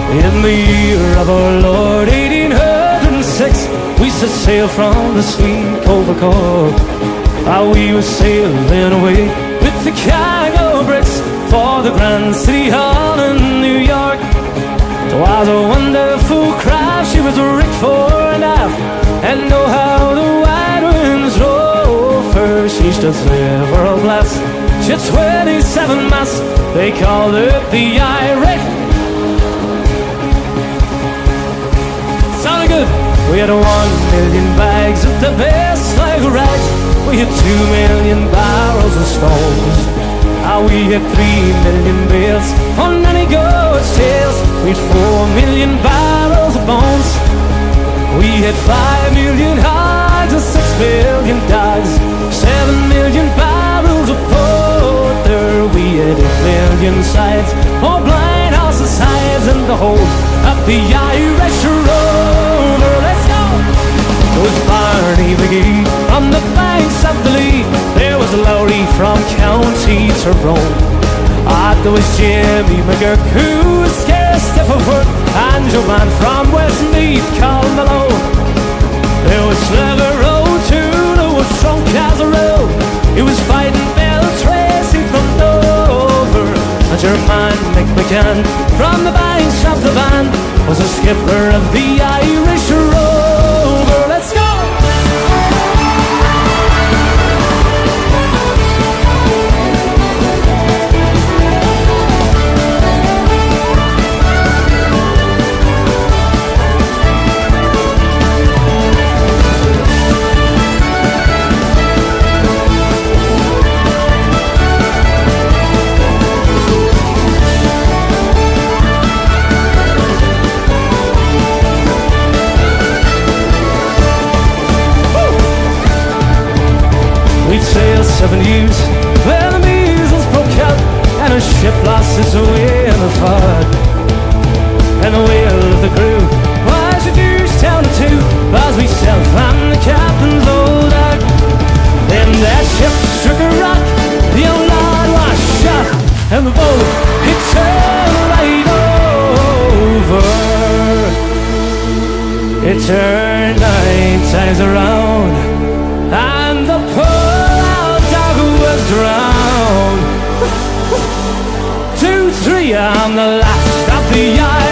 In the year of our Lord 1806, we set sail from the sweet Cove. How we were sailing away with the gang of bricks for the Grand City Hall in New York. It was a wonderful craft, she was rigged fore and aft, and know how the wide winds roll. First she stood several blasts, she had 27 masts, they called it the Irish. Sounded good. We had 1 million bags of the best like rags, we had 2 million barrels of stones. We had 3 million bales on any goat's tails, we had 4 million barrels of bones. We had 5 million hides and 6 million dogs, 7 million barrels of porter. We had 8 million sides, all blind horses' sides, and the whole of the Irish Rover. Let's go! There was Barney McGee from the banks of the Lee, there was Lowry from County Tyrone, there was Jimmy McGurk who was scarce stiff of work, and Joe Man from Westmeath called Malone. There was Slugger O'Toole who was drunk as a roe, he was fighting Bill Tracy from Dover, and your man Mick McCann from the banks of the Van was the skipper of the Irish Rover. Let's go! We'd sailed 7 years when the measles broke out, and a ship lost its way in the flood. And the whale of the crew was reduced down to 2, as we sailed from the captain's old dog. Then that ship struck a rock, the old lord was shot, and the boat, it turned right over. It turned 9 times around, and the poor old dog was drowned. 2, 3, I'm the last of the